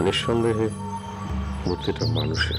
নিঃসন্দেহে মূর্তিটা মানুষের।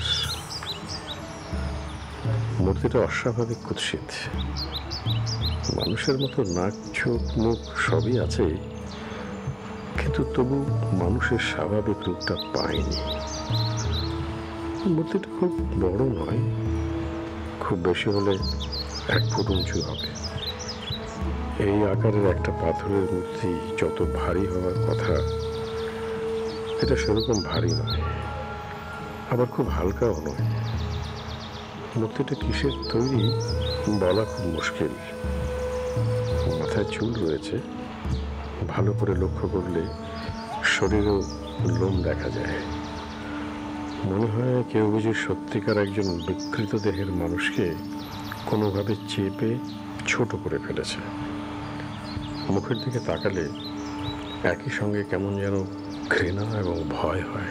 মূর্তিটা অস্বাভাবিক কুৎসিত। মানুষের মতো নাক, চোখ, মুখ সবই আছে, কিন্তু তবু মানুষের স্বাভাবিক রূপটা পায়নি। মূর্তিটা খুব বড় নয়, খুব বেশি হলে 1 ফুট উঁচু হবে। এই আকারের একটা পাথরের মূর্তি যত ভারী হওয়ার কথা, এটা সেরকম ভারী নয়, আবার খুব হালকাও নয়। মূর্তিটা কিসের তৈরি বলা খুব মুশকিল। মাথায় চুল রয়েছে, ভালো করে লক্ষ্য করলে শরীরেও লোম দেখা যায়। মনে হয় কেউ বুঝি সত্যিকার একজন বিকৃত দেহের মানুষকে কোনোভাবে চেপে ছোট করে ফেলেছে। মুখের দিকে তাকালে একই সঙ্গে কেমন যেন ঘৃণা এবং ভয় হয়।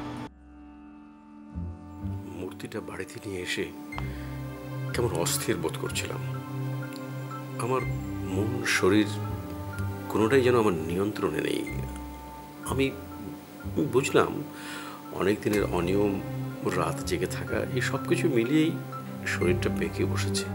মূর্তিটা বাড়িতে নিয়ে এসে কেমন অস্থির বোধ করছিলাম। আমার মন, শরীর কোনোটাই যেন আমার নিয়ন্ত্রণে নেই। আমি বুঝলাম অনেক দিনের অনিয়ম, রাত জেগে থাকা, এই সব কিছু মিলিয়েই শরীরটা পেকে বসেছে।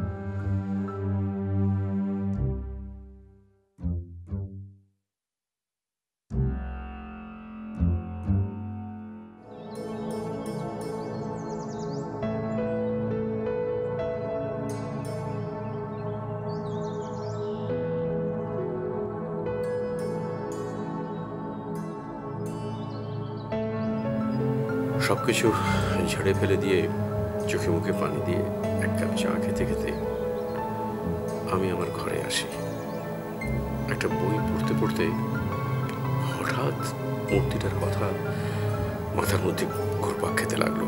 সবকিছু ঝেড়ে ফেলে দিয়ে, চোখে মুখে পানি দিয়ে 1 কাপ চা খেতে খেতে আমি আমার ঘরে আসি। একটা বই পড়তে পড়তে হঠাৎ মূর্তিটার কথা মাথার মধ্যে ঘুরপাক খেতে লাগলো।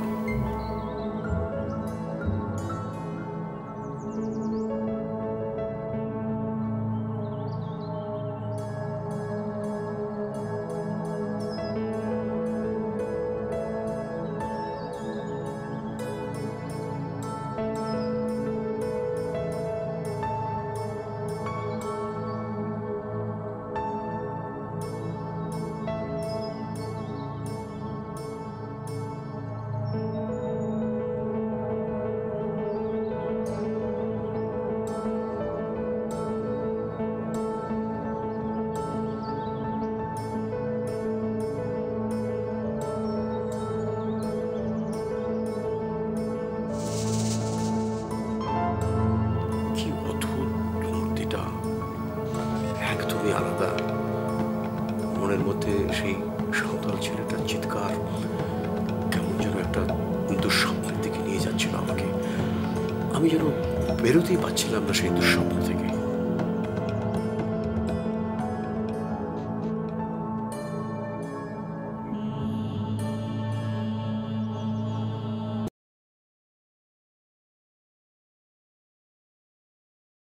আলাদা। মনের মধ্যে সেই সাঁওতাল ছেলেটার চিৎকার কেমন যেন একটা দুঃস্বপ্নের দিকে নিয়ে যাচ্ছিল আমাকে। আমি যেন বেরোতেই পারছিলাম না সেই দুঃস্বপ্ন থেকে।